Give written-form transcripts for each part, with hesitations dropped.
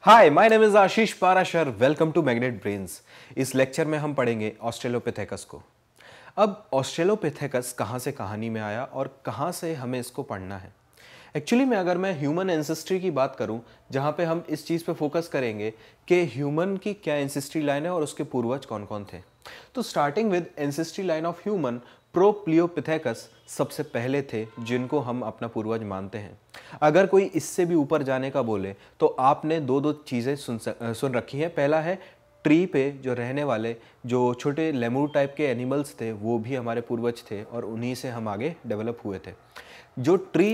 Hi, my name is Ashish Parashar. Welcome to Magnet Brains. इस lecture में हम पढ़ेंगे ऑस्ट्रेलोपिथेकस को। अब ऑस्ट्रेलोपिथेकस कहाँ से कहानी में आया और कहाँ से हमें इसको पढ़ना है। एक्चुअली में अगर मैं ह्यूमन एंसेस्ट्री की बात करूं, जहाँ पे हम इस चीज़ पे फोकस करेंगे कि ह्यूमन की क्या एंसेस्ट्री लाइन है और उसके पूर्वज कौन कौन थे। तो starting with ancestry line of human, Propliopithecus सबसे पहले थे जिनको हम अपना पूर्वज मानते हैं। अगर कोई इससे भी ऊपर जाने का बोले तो आपने दो चीज़ें सुन रखी हैं। पहला है ट्री पे जो रहने वाले जो छोटे लेमूर टाइप के एनिमल्स थे वो भी हमारे पूर्वज थे और उन्हीं से हम आगे डेवलप हुए थे। जो ट्री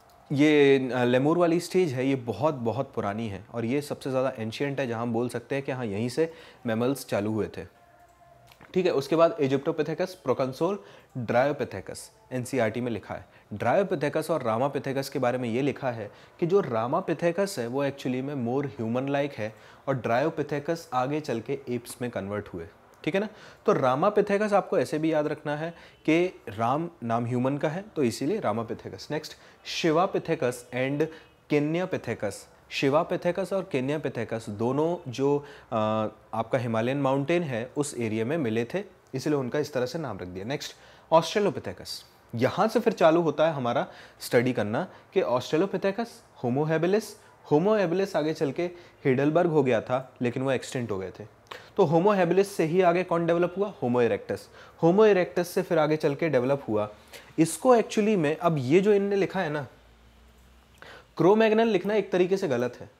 ये लेमूर वाली स्टेज है ये बहुत बहुत पुरानी है और ये सबसे ज़्यादा एंशियंट है, जहाँ हम बोल सकते हैं कि हाँ यहीं से मैमल्स चालू हुए थे। ठीक है, उसके बाद इजिप्टोपिथेकस, प्रोकंसोल, ड्रायोपिथेकस एनसीईआरटी में लिखा है। ड्रायोपिथेकस और रामापिथेकस के बारे में ये लिखा है कि जो रामापिथेकस है वो एक्चुअली में मोर ह्यूमन लाइक है और ड्रायोपिथेकस आगे चल के एप्स में कन्वर्ट हुए। ठीक है ना। तो रामापिथेकस आपको ऐसे भी याद रखना है कि राम नाम ह्यूमन का है तो इसीलिए Ramapithecus. Next Sivapithecus and Kenyapithecus. Sivapithecus और केन्यापिथेकस दोनों जो आपका हिमालयन माउंटेन है उस एरिया में मिले थे, इसलिए उनका इस तरह से नाम रख दिया। Next Australopithecus. यहाँ से फिर चालू होता है हमारा स्टडी करना कि Australopithecus, Homo habilis. Homo habilis आगे चल के हिडलबर्ग हो गया था लेकिन वो एक्सटिंक्ट हो गए थे। तो होमो हैबिलिस से ही आगे कौन डेवलप हुआ? होमो इरेक्टस। होमो इरेक्टस से फिर आगे चल के डेवलप हुआ। इसको एक्चुअली में अब ये जो इनने लिखा है ना, क्रोमैग्नन लिखना एक तरीके से गलत है।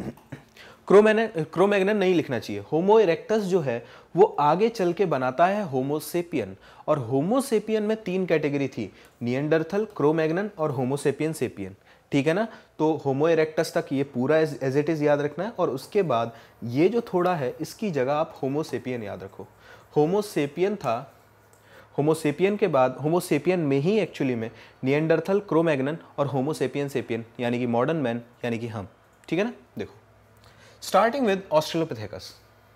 क्रोमैग्नन नहीं लिखना चाहिए। होमो इरेक्टस जो है वो आगे चल के बनाता है होमोसेपियन, और होमोसेपियन में तीन कैटेगरी थी, निएंडरथल, क्रोमैग्नन और होमोसेपियन सेपियन। ठीक है ना। तो होमो इरेक्टस तक ये पूरा एज इट इज याद रखना है और उसके बाद ये जो थोड़ा है इसकी जगह आप होमोसेपियन याद रखो। होमोसेपियन था, होमोसेपियन के बाद होमोसेपियन में ही एक्चुअली में निएंडरथल, क्रोमैग्नन और होमोसेपियन सेपियन यानी कि मॉडर्न मैन यानी कि हम। ठीक है ना। देखो स्टार्टिंग विद ऑस्ट्रेलोपिथेकस।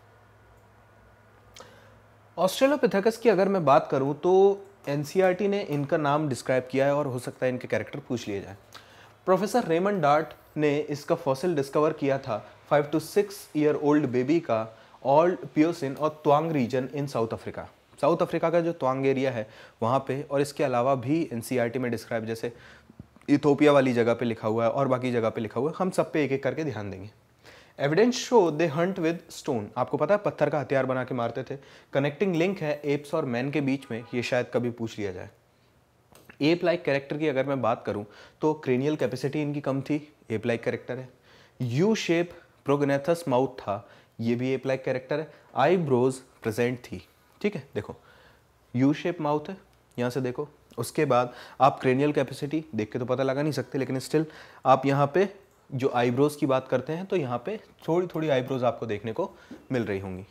ऑस्ट्रेलोपिथेकस की अगर मैं बात करूं तो एनसीईआरटी ने इनका नाम डिस्क्राइब किया है और हो सकता है इनके कैरेक्टर पूछ लिए जाए। प्रोफेसर रेमंड डार्ट ने इसका फॉसिल डिस्कवर किया था 5 to 6 ईयर ओल्ड बेबी का ओल्ड पियोसिन और Taung region in South Africa. South Africa का जो त्वांग एरिया है वहाँ पे, और इसके अलावा भी एनसीईआरटी में डिस्क्राइब, जैसे इथोपिया वाली जगह पे लिखा हुआ है और बाकी जगह पे लिखा हुआ है, हम सब पे एक एक करके ध्यान देंगे। Evidence show they hunt with stone. आपको पता है पत्थर का हथियार बना के मारते थे। कनेक्टिंग लिंक है एप्स और मैन के बीच में, ये शायद कभी पूछ लिया जाए। एप लाइक कैरेक्टर की अगर मैं बात करूं तो क्रेनियल कैपेसिटी इनकी कम थी, एप लाइक कैरेक्टर है। यू शेप प्रोगनेथस माउथ था, ये भी एप लाइक कैरेक्टर है। आईब्रोज प्रेजेंट थी। ठीक है, देखो यू शेप माउथ है, यहाँ से देखो। उसके बाद आप क्रेनियल कैपेसिटी देख के तो पता लगा नहीं सकते, लेकिन स्टिल आप यहाँ पे जो आईब्रोज की बात करते हैं तो यहाँ पे थोड़ी थोड़ी आईब्रोज आपको देखने को मिल रही होंगी।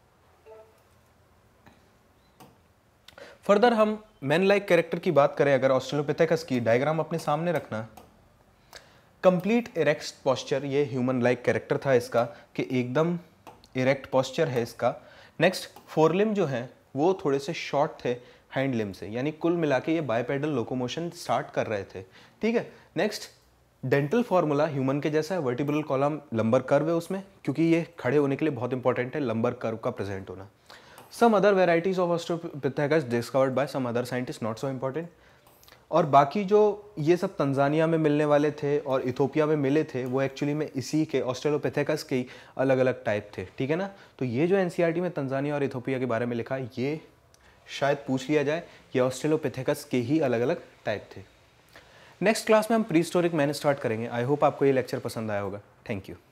फर्दर हम मैन लाइक कैरेक्टर की बात करें अगर ऑस्ट्रेलोपिथेकस की, डायग्राम अपने सामने रखना। कंप्लीट इरेक्ट पोस्चर, ये ह्यूमन लाइक कैरेक्टर था इसका कि एकदम इरेक्ट पोस्चर है इसका। नेक्स्ट फोरलिम जो है वो थोड़े से शॉर्ट थे हैंड लिम से, यानी कुल मिला के ये बायपेडल लोकोमोशन स्टार्ट कर रहे थे। ठीक है। नेक्स्ट डेंटल फॉर्मूला ह्यूमन के जैसा है, वर्टिब्रल कॉलम लंबर कर्व है उसमें, क्योंकि ये खड़े होने के लिए बहुत इंपॉर्टेंट है लंबर कर्व का प्रेजेंट होना। Some other varieties of Australopithecus discovered by some other scientists, not so important। और बाकी जो ये सब तंजानिया में मिलने वाले थे और इथोपिया में मिले थे वो एक्चुअली में इसी के ऑस्ट्रेलोपिथेकस के ही अलग अलग टाइप थे। ठीक है ना। तो ये जो एनसीईआरटी में तंजानिया और इथोपिया के बारे में लिखा है ये शायद पूछ लिया जाए, ये ऑस्ट्रेलोपिथेकस के ही अलग अलग टाइप थे। नेक्स्ट क्लास में हम प्री हिस्टोरिक मैन स्टार्ट करेंगे। आई होप आपको ये लेक्चर पसंद आया होगा। Thank you.